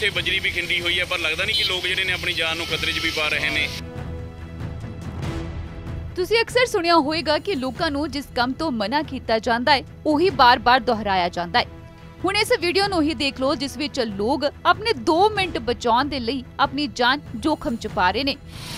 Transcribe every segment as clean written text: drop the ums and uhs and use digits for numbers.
ਇੱਥੇ ਬਜਰੀ ਵੀ ਖਿੰਡੀ ਹੋਈ ਹੈ, ਪਰ ਲੱਗਦਾ ਨਹੀਂ ਕਿ ਲੋਕ ਜਿਹੜੇ ਨੇ ਆਪਣੀ ਜਾਨ ਨੂੰ ਖਤਰੇ 'ਚ ਵੀ ਪਾ ਰਹੇ ਨੇ। ਤੁਸੀਂ ਅਕਸਰ ਸੁਣਿਆ ਹੋਵੇਗਾ ਕਿ ਲੋਕਾਂ ਨੂੰ ਜਿਸ ਕੰਮ ਤੋਂ ਮਨਾ ਕੀਤਾ ਜਾਂਦਾ ਹੈ ਉਹੀ ਬਾਰ-ਬਾਰ ਦੁਹਰਾਇਆ ਜਾਂਦਾ ਹੈ। ਹੁਣ ਇਸ ਵੀਡੀਓ ਨੂੰ ਹੀ ਦੇਖ ਲਓ ਜਿਸ ਵਿੱਚ ਲੋਕ ਆਪਣੇ 2 ਮਿੰਟ ਬਚਾਉਣ ਦੇ ਲਈ ਆਪਣੀ ਜਾਨ ਜੋਖਮ 'ਚ ਪਾ ਰਹੇ ਨੇ।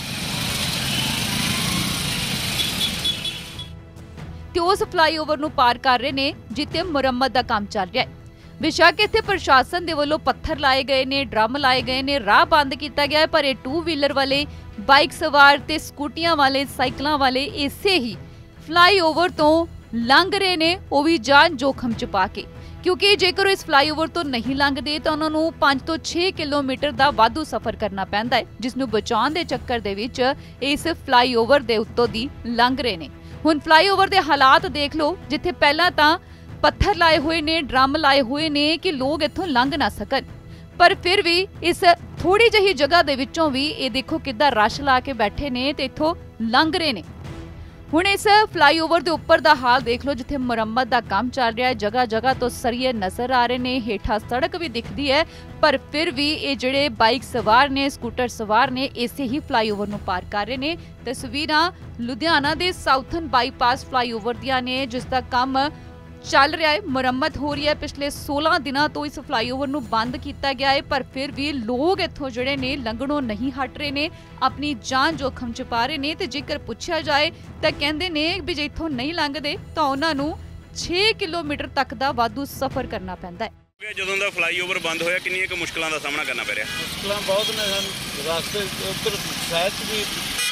ਤੇ ਉਸ ਫਲਾਈਓਵਰ ਨੂੰ ਪਾਰ ਕਰ ਰਹੇ ਨੇ ਜਿੱਥੇ ਮੁਰੰਮਤ ਦਾ ਕੰਮ ਚੱਲ ਰਿਹਾ ਹੈ। बेशक इत्थे प्रशासन दे वल्लों पत्थर लाए गए ने, ड्रम लाए गए ने, राह बंद किया गया है, पर ये 2 व्हीलर वाले, बाइक सवार ते स्कूटियां वाले, साइकिलां वाले इसे ही फ्लाईओवर तो लंघ रहे ने, वो भी जान जोखम च पा के, क्योंकि जेकर इस फ्लाईओवर तो नहीं लंघदे तो उन्हां नूं 5 ਤੋਂ 6 किलोमीटर ਦਾ वाधू सफर करना पैंदा है, जिस नूं बचाउण दे चक्कर दे विच इस फ्लाईओवर दे उत्तों दी लंघ रहे ने। हुण फ्लाईओवर दे हालात देख लो, जिथे पहलां तां पत्थर लाए हुए ने, ड्रम लाए हुए ने कि लोग इत्थों लंघ ना सकन, पर फिर भी इस थोड़ी जही जगह दे विचों भी ये देखो किद्दां रश ला के बैठे ने ते इत्थों लंघ रहे ने। हुण इस फ्लाईओवर दे उपर दा हाल देख लो, जिथे मुरम्मत दा काम चल रहा है, जगह जगह तो सरिये नजर आ रहे ने, हेठा सड़क भी दिखदी है, पर फिर भी ये जिहड़े बाइक सवार ने, स्कूटर सवार ने, इसे ही फ्लाईओवर नूं पार कर रहे ने। तस्वीरां लुधियाना दे साउथन बाईपास फ्लाईओवर दियां ने, जिस दा काम चल रहा है, मुरम्मत हो रही है। पिछले 16 दिनों तो इस फ्लाईओवर नूं बंद किया गया है, पर फिर भी लोग इत्थों जिहड़े ने लंघणों नहीं हट रहे ने, अपनी जान जोखम च पा रहे ने। ते जेकर पुछया जाए तो कहंदे ने भी जे इत्थों नहीं लंघदे तो उन्हां नूं 6 किलोमीटर तक दा वाधू सफर करना पैंदा है। ਜਦੋਂ ਦਾ ਫਲਾਈਓਵਰ ਬੰਦ ਹੋਇਆ ਕਿੰਨੀਆਂ ਕੁ ਮੁਸ਼ਕਲਾਂ ਦਾ ਸਾਹਮਣਾ ਕਰਨਾ ਪੈ ਰਿਹਾ? ਮੁਸ਼ਕਲਾਂ ਬਹੁਤ ਨੇ, ਸਾਨੂੰ ਰਸਤੇ ਉੱਧਰ ਸ਼ਹਿਰ 'ਚ ਵੀ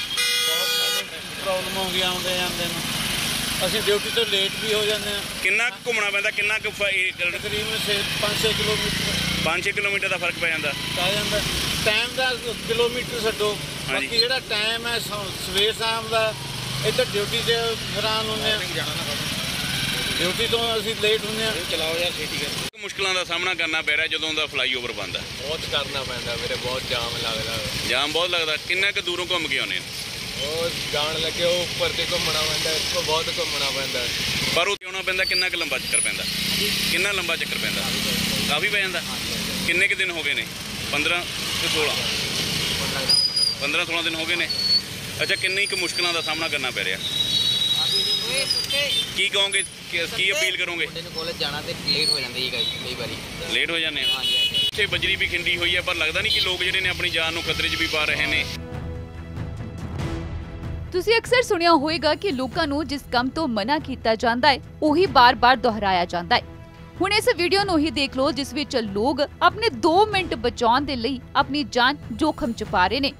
ਬਹੁਤ ਪ੍ਰੋਬਲਮ ਹੋ ਗਈ ਆਉਂਦੇ ਜਾਂਦੇ ਨੂੰ। ਅਸੀਂ ਡਿਊਟੀ ਤੋਂ ਲੇਟ ਵੀ ਹੋ ਜਾਂਦੇ ਹਾਂ। ਕਿੰਨਾ ਕੁ ਘੁੰਮਣਾ ਪੈਂਦਾ, ਕਿੰਨਾ ਕੁ ਤਕਰੀਬਨ 5-6 ਕਿਲੋਮੀਟਰ 5-6 ਕਿਲੋਮੀਟਰ ਦਾ ਫਰਕ ਪੈ ਜਾਂਦਾ। ਟਾਈਮ ਦਾ ਕਿਲੋਮੀਟਰ ਛੱਡੋ, ਬਾਕੀ ਜਿਹੜਾ ਟਾਈਮ ਹੈ ਸਵੇਰ ਸ਼ਾਮ ਦਾ ਇੱਧਰ ਡਿਊਟੀ 'ਤੇ ਹੈਰਾਨ ਹੁੰਦੇ ਹਾਂ, ਡਿਊਟੀ ਤੋਂ ਅਸੀਂ ਲੇਟ ਹੁੰਦੇ ਹਾਂ। ਚਲਾਓ ਯਾਰ ਛੇਤੀ ਕਰ। ਮੁਸ਼ਕਲਾਂ ਦਾ ਸਾਹਮਣਾ ਕਰਨਾ ਪੈ ਰਿਹਾ ਜਦੋਂ ਦਾ ਫਲਾਈਓਵਰ ਬੰਦ ਹੈ? ਬਹੁਤ ਕਰਨਾ ਪੈਂਦਾ ਵੀਰੇ, ਬਹੁਤ ਜਾਮ ਲੱਗਦਾ। ਜਾਮ ਬਹੁਤ ਲੱਗਦਾ। ਕਿੰਨਾ ਕੁ ਦੂਰੋਂ ਘੁੰਮ ਕੇ ਆਉਂਦੇ ਨੇ? ਉਹ ਜਾਣ ਲੱਗੇ ਉਹ ਉੱਪਰ ਤੇ ਘੁੰਮਣਾ ਪੈਂਦਾ, ਇੱਥੋਂ ਬਹੁਤ ਘੁੰਮਣਾ ਪੈਂਦਾ, ਪਰ ਉਹ ਆਉਣਾ ਪੈਂਦਾ। ਕਿੰਨਾ ਕੁ ਲੰਬਾ ਚੱਕਰ ਪੈਂਦਾ? ਕਿੰਨਾ ਲੰਬਾ ਚੱਕਰ ਪੈਂਦਾ? ਕਾਫੀ ਪੈ ਜਾਂਦਾ। ਕਿੰਨੇ ਕੁ ਦਿਨ ਹੋ ਗਏ ਨੇ? 15 ਤੋਂ 16 15-16 ਦਿਨ ਹੋ ਗਏ ਨੇ। ਅੱਛਾ, ਕਿੰਨੀ ਕੁ ਮੁਸ਼ਕਲਾਂ ਦਾ ਸਾਹਮਣਾ ਕਰਨਾ ਪੈ ਰਿਹਾ? ਕੀ ਕਹੋਗੇ, ਕੀ ਅਪੀਲ ਕਰੋਗੇ? ਕਾਲਜ ਜਾਣਾ ਤੇ ਲੇਟ ਹੋ ਜਾਂਦੇ ਜੀ, ਕਈ ਵਾਰੀ ਲੇਟ ਹੋ ਜਾਂਦੇ ਆ। ਇੱਥੇ ਬਜਰੀ ਵੀ ਖਿੰਡੀ ਹੋਈ ਹੈ, ਪਰ ਲੱਗਦਾ ਨਹੀਂ ਕਿ ਲੋਕ ਜਿਹੜੇ ਨੇ ਆਪਣੀ ਜਾਨ ਨੂੰ ਖਤਰੇ 'ਚ ਵੀ ਪਾ ਰਹੇ ਨੇ। ਤੁਸੀਂ ਅਕਸਰ ਸੁਣਿਆ ਹੋਵੇਗਾ ਕਿ ਲੋਕਾਂ ਨੂੰ ਜਿਸ ਕੰਮ ਤੋਂ ਮਨਾ ਕੀਤਾ ਜਾਂਦਾ ਹੈ ਉਹੀ ਬਾਰ-ਬਾਰ ਦੁਹਰਾਇਆ ਜਾਂਦਾ ਹੈ। ਹੁਣ ਇਸ ਵੀਡੀਓ ਨੂੰ ਹੀ ਦੇਖ ਲਓ ਜਿਸ ਵਿੱਚ ਲੋਕ ਆਪਣੇ 2 ਮਿੰਟ ਬਚਾਉਣ ਦੇ ਲਈ ਆਪਣੀ ਜਾਨ ਜੋਖਮ 'ਚ ਪਾ ਰਹੇ ਨੇ।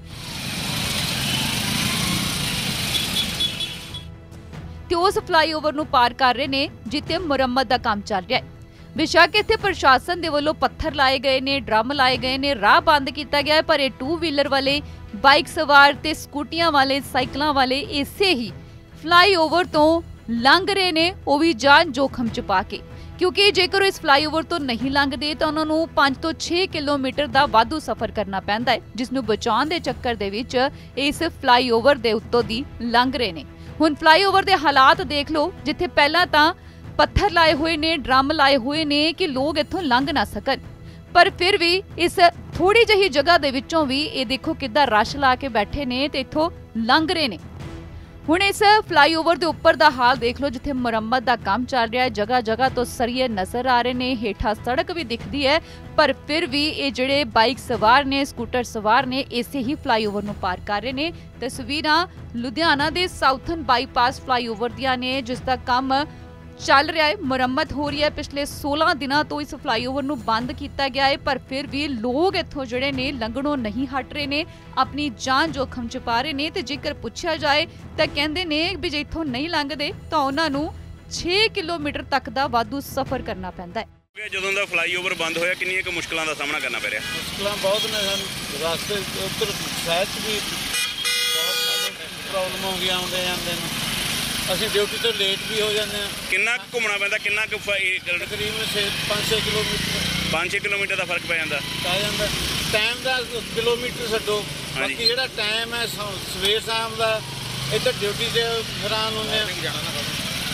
ਤੇ ਉਸ ਫਲਾਈਓਵਰ ਨੂੰ ਪਾਰ ਕਰ ਰਹੇ ਨੇ ਜਿੱਥੇ ਮੁਰੰਮਤ ਦਾ ਕੰਮ ਚੱਲ ਰਿਹਾ ਹੈ। बेशक इत्थे प्रशासन दे वल्लों पत्थर लाए गए ने, ड्रम लाए गए ने, राह बंद किया गया है, पर ये 2 व्हीलर वाले, बाइक सवार ते स्कूटियां वाले, साइकिलां वाले इसे ही फ्लाईओवर तो लंघ रहे ने, वो भी जान जोखम च पा के, क्योंकि जेकर इस फ्लाईओवर तो नहीं लंघदे तो उन्हां नूं 5 ਤੋਂ 6 किलोमीटर ਦਾ वाधू सफर करना पैंदा है, जिस नूं बचाउण दे चक्कर दे विच इस फ्लाईओवर दे उत्तों दी लंघ रहे ने। हुण फ्लाईओवर दे हालात देख लो, जिथे पहलां तां पत्थर लाए हुए ने, ड्रम लाए हुए ने कि लोग इत्थों लंघ ना सकन, पर फिर भी इस थोड़ी जही जगह दे विचों भी ये देखो किद्दां रश ला के बैठे ने ते इत्थों लंघ रहे ने। हुण इस फ्लाईओवर दे उपर दा हाल देख लो, जिथे मुरम्मत दा काम चल रहा है, जगह जगह तो सरिये नजर आ रहे ने, हेठा सड़क भी दिखदी है, पर फिर भी ये जिहड़े बाइक सवार ने, स्कूटर सवार ने, इसे ही फ्लाईओवर नूं पार कर रहे ने। तस्वीरां लुधियाना दे साउथन बाईपास फ्लाईओवर दियां ने, जिस दा काम चल रहा है, मुरम्मत हो रही है। पिछले 16 दिनों तो इस फ्लाईओवर नूं बंद किया गया है, पर फिर भी लोग इत्थों जिहड़े ने लंघणों नहीं हट रहे ने, अपनी जान जोखम च पा रहे ने। ते जेकर पुछया जाए तो कहंदे ने भी जे इत्थों नहीं लंघदे तो उन्हां नूं 6 किलोमीटर तक दा वाधू सफर करना पैंदा है। ਜਦੋਂ ਦਾ ਫਲਾਈਓਵਰ ਬੰਦ ਹੋਇਆ ਕਿੰਨੀਆਂ ਕੁ ਮੁਸ਼ਕਲਾਂ ਦਾ ਸਾਹਮਣਾ ਕਰਨਾ ਪੈ ਰਿਹਾ? ਮੁਸ਼ਕਲਾਂ ਬਹੁਤ ਨੇ, ਸਾਨੂੰ ਰਸਤੇ ਉੱਧਰ ਸ਼ਹਿਰ 'ਚ ਵੀ ਬਹੁਤ ਪ੍ਰੋਬਲਮ ਹੋ ਗਈ ਆਉਂਦੇ ਜਾਂਦੇ ਨੂੰ। ਅਸੀਂ ਡਿਊਟੀ ਤੋਂ ਲੇਟ ਵੀ ਹੋ ਜਾਂਦੇ ਹਾਂ। ਕਿੰਨਾ ਕੁ ਘੁੰਮਣਾ ਪੈਂਦਾ, ਕਿੰਨਾ ਕੁ ਤਕਰੀਬਨ 5-6 ਕਿਲੋਮੀਟਰ 5-6 ਕਿਲੋਮੀਟਰ ਦਾ ਫਰਕ ਪੈ ਜਾਂਦਾ। ਟਾਈਮ ਦਾ ਕਿਲੋਮੀਟਰ ਛੱਡੋ, ਬਾਕੀ ਜਿਹੜਾ ਟਾਈਮ ਹੈ ਸਵੇਰ ਸ਼ਾਮ ਦਾ ਇੱਧਰ ਡਿਊਟੀ 'ਤੇ ਹੈਰਾਨ ਹੁੰਦੇ ਹਾਂ।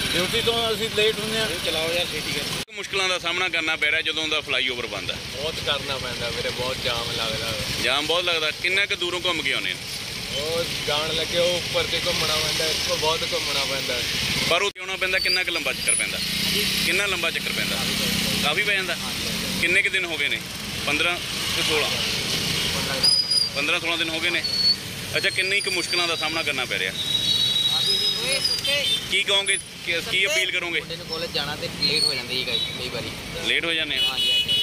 ਡਿਊਟੀ ਤੋਂ ਅਸੀਂ ਲੇਟ ਹੁੰਦੇ ਆ। ਚਲਾਓ ਯਾਰ ਛੇਤੀ ਕਰ। ਮੁਸ਼ਕਲਾਂ ਦਾ ਸਾਹਮਣਾ ਕਰਨਾ ਪੈ ਰਿਹਾ ਜਦੋਂ ਦਾ ਫਲਾਈਓਵਰ ਬੰਦ ਹੈ। ਬਹੁਤ ਕਰਨਾ ਪੈਂਦਾ ਵੀਰੇ, ਬਹੁਤ ਜਾਮ ਲੱਗਦਾ। ਜਾਮ ਬਹੁਤ ਲੱਗਦਾ। ਕਿੰਨਾ ਕੁ ਦੂਰੋਂ ਘੁੰਮ ਕੇ ਆਉਂਦੇ ਨੇ? ਉਹ ਜਾਣ ਲੱਗੇ ਉਹ ਉੱਪਰ ਤੇ ਘੁੰਮਣਾ ਪੈਂਦਾ, ਇੱਥੋਂ ਬਹੁਤ ਘੁੰਮਣਾ ਪੈਂਦਾ। ਪਰ ਉਹ ਆਉਣਾ ਪੈਂਦਾ। ਕਿੰਨਾ ਕੁ ਲੰਬਾ ਚੱਕਰ ਪੈਂਦਾ? ਕਿੰਨਾ ਲੰਬਾ ਚੱਕਰ ਪੈਂਦਾ? ਕਾਫੀ ਪੈ ਜਾਂਦਾ। ਕਿੰਨੇ ਕੁ ਦਿਨ ਹੋ ਗਏ ਨੇ? 15 ਤੇ 16 15-16 ਦਿਨ ਹੋ ਗਏ ਨੇ। ਅੱਛਾ, ਕਿੰਨੀ ਕੁ ਮੁਸ਼ਕਲਾਂ ਦਾ ਸਾਹਮਣਾ ਕਰਨਾ ਪੈ ਰਿਹਾ? ਕੀ ਕਹੋਗੇ, ਕੀ ਅਪੀਲ ਕਰੋਗੇ? ਮੁੰਡੇ ਨੂੰ ਕਾਲਜ ਜਾਣਾ ਤੇ ਲੇਟ ਹੋ ਜਾਂਦੇ ਜੀ ਕਈ ਵਾਰੀ। ਲੇਟ ਹੋ ਜਾਂਦੇ ਆ। ਹਾਂਜੀ ਹਾਂਜੀ।